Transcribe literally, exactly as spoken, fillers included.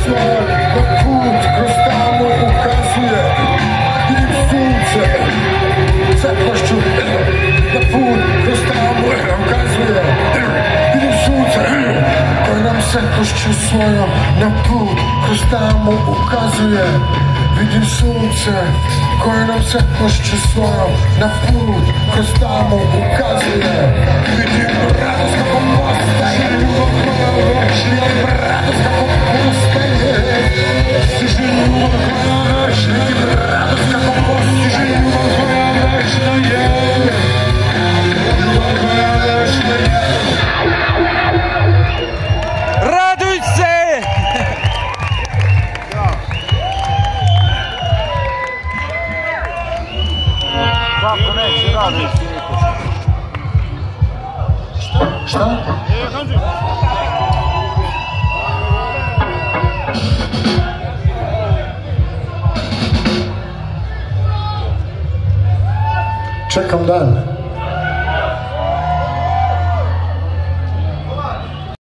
swoj na put kroz tamo ukazuje. Vidim sunce cepnošću na put kroz tamo ukazuje. Vidim sunce koje nam cepnošću svojom na put kroz tamo ukazuje. Vidim sunce koje nam cepnošću svojom na put kroz tamo ukazuje. Vidim radost kako postaje ljubav koja večna, radost kako postaje stiže ljubav koja večna, radost kako postiže ljubav koja večna je, ljubav koja večna je. Raduj se! Kako neće raduj se? Šta? Čekam dan.